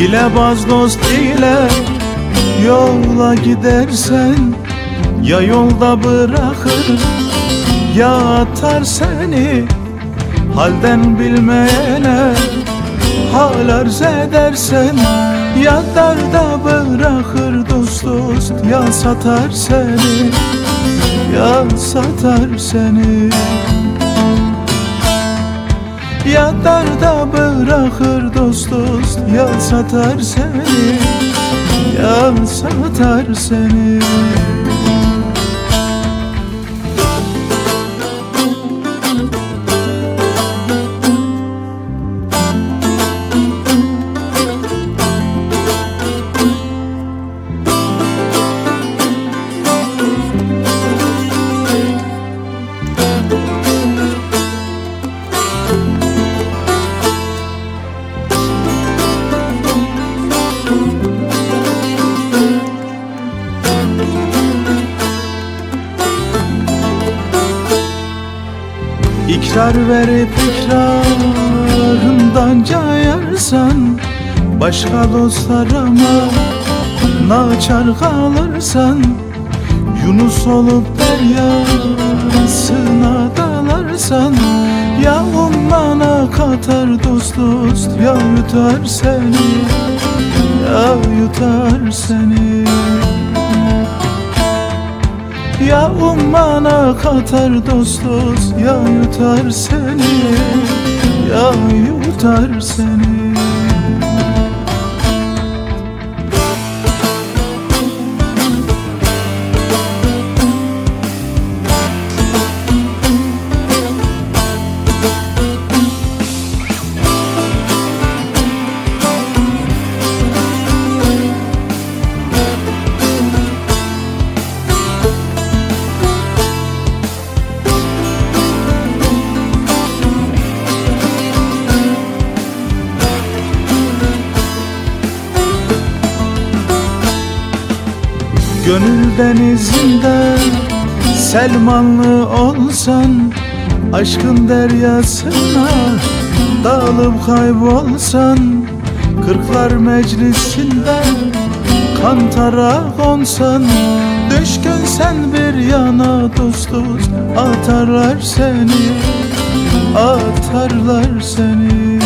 Hilebaz dost ile yola gidersen, ya yolda bırakır ya atar seni. Halden bilmeyene hal arz edersen, ya darda bırakır dost dost, ya satar seni, ya satar seni. Ya darda bırakır dost dost, ya satar seni, ya satar seni. İkrar verip ikrarından cayarsan, başka dost arama naçar kalırsan, Yunus olup deryasına dalarsan, ya ummana katar dost dost, ya yutar seni, ya yutar seni. Ya ummana katar dost dost, ya yutar seni, ya yutar seni. Gönül denizinde Selmanlı olsan, aşkın deryasına dalıp kaybolsan, kırklar meclisinde kantara konsan, düşkün sen bir yana dost dost, atarlar seni, atarlar seni.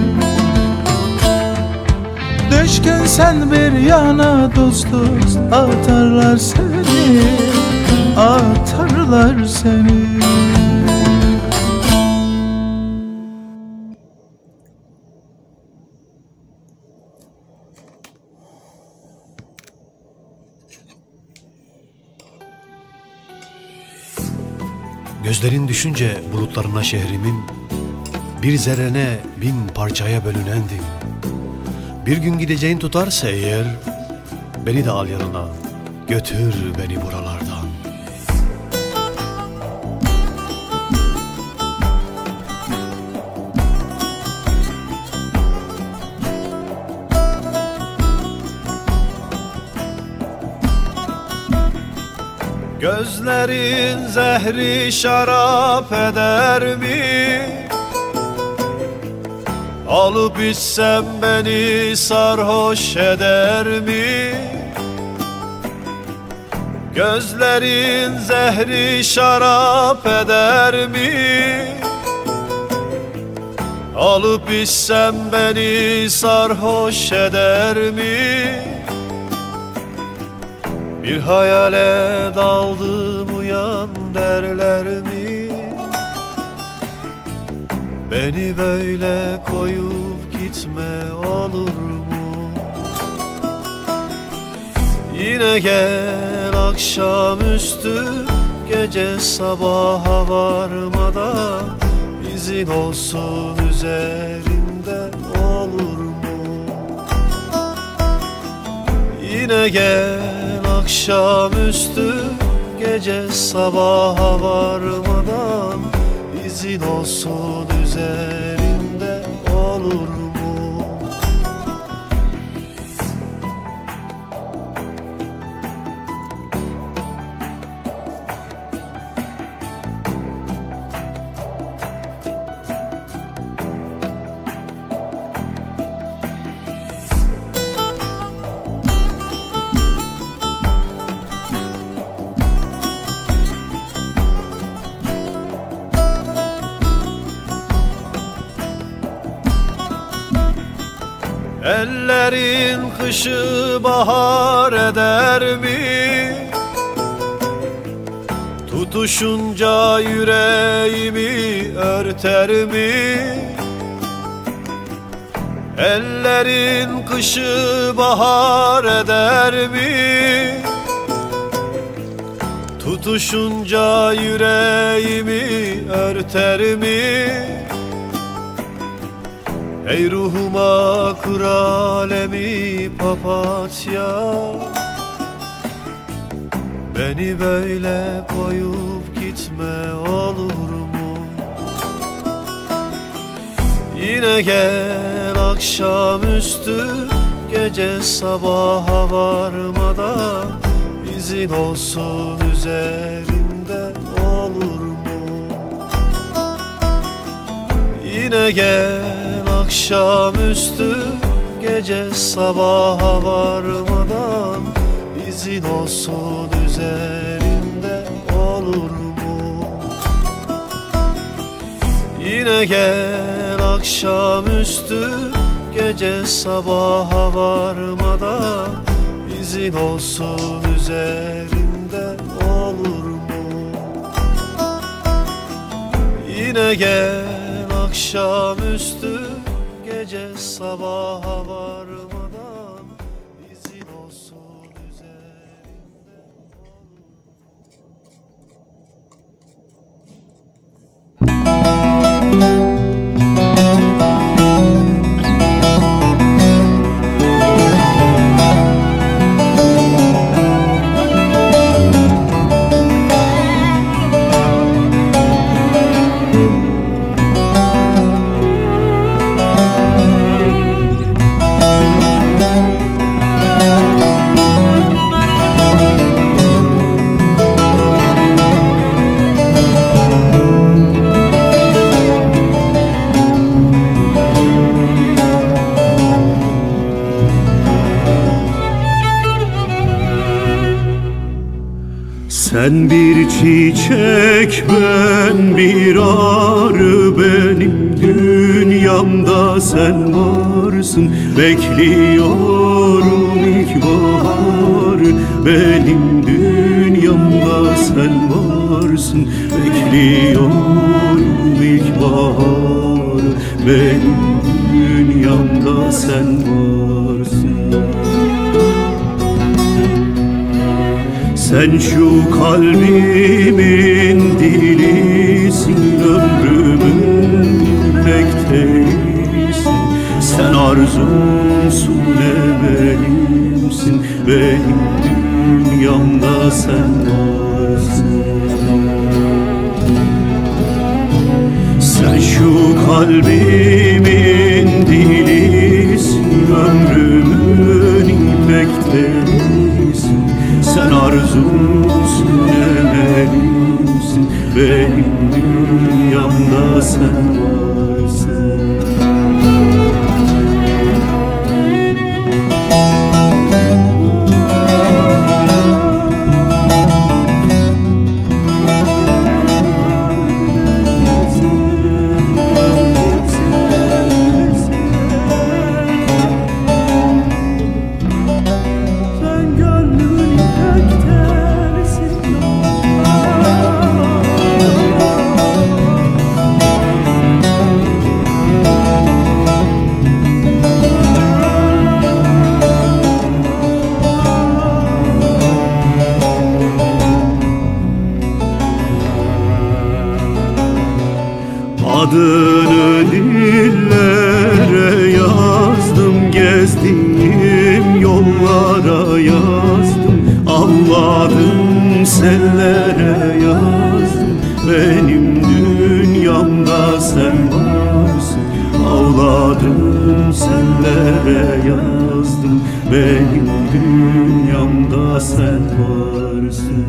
Düşkün sen bir yana dost dost, atarlar seni, atarlar seni. Gözlerin düşünce bulutlarına şehrimin, bir zerrene bin parçaya bölünendim. Bir gün gideceğin tutarsa eğer, beni de al yanına, götür beni buralardan. Gözlerin zehri şarap eder mi? Alıp içsem beni sarhoş eder mi? Gözlerin zehri şarap eder mi? Alıp içsem beni sarhoş eder mi? Bir hayale daldım uyan derler mi? Beni böyle koyup gitme olur mu? Yine gel akşamüstü, gece sabaha varmadan, izin olsun üzerimde olur mu? Yine gel akşamüstü, gece sabaha varmadan, izin olsun üzerimde olur mu? Ellerin kışı bahar eder mi? Tutuşunca yüreğimi örter mi? Ellerin kışı bahar eder mi? Tutuşunca yüreğimi örter mi? Ey ruhuma kır alemi papatya, beni böyle koyup gitme olur mu? Yine gel akşamüstü, gece sabaha varmadan izin olsun üzerimde olur mu? Yine gel akşamüstü, gece sabaha varmadan izin olsun üzerimde olur mu? Yine gel akşamüstü, gece sabaha varmadan izin olsun üzerimde olur mu? Yine gel akşamüstü, gece sabaha varmadan izin olsun üzerimde Sen bir çiçek, ben bir arı, benim dünyamda sen varsın. Bekliyorum ilkbaharı, benim dünyamda sen varsın. Bekliyorum ilkbaharı, benim dünyamda sen varsın. Sen şu kalbimin dilisin, ömrümün bekleysin. Sen arzumsun, emelimsin, benim dünyamda sen varsın. Sen şu kalbimin dilisin, ömrümün bekleysin. Sen arzumsun, emelimsin, benim dünyamda sen varsın. Adını dillere yazdım, gezdiğim yollara yazdım. Ağladım sellere yazdım, benim dünyamda sen varsın. Ağladım sellere yazdım, benim dünyamda sen varsın.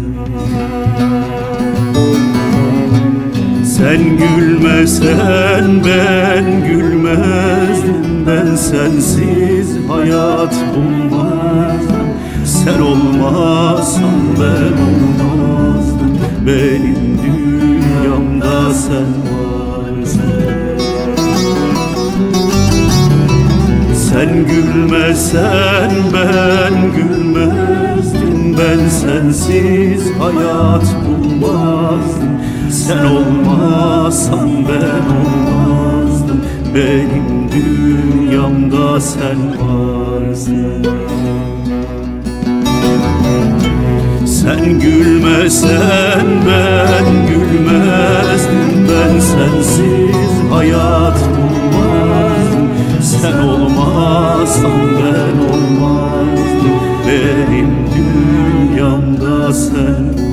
Sen gülmesen ben gülmezdim, ben sensiz hayat bulmazdım. Sen olmazsan ben olmazdım, benim dünyamda sen varsın. Sen gülmesen ben gülmezdim, ben sensiz hayat bulmazdım. Sen olmasan ben olmazdım, benim dünyamda sen varsın. Sen gülmesen ben gülmezdim, ben sensiz hayat bulmazdım. Sen olmasan ben olmazdım, benim dünyamda sen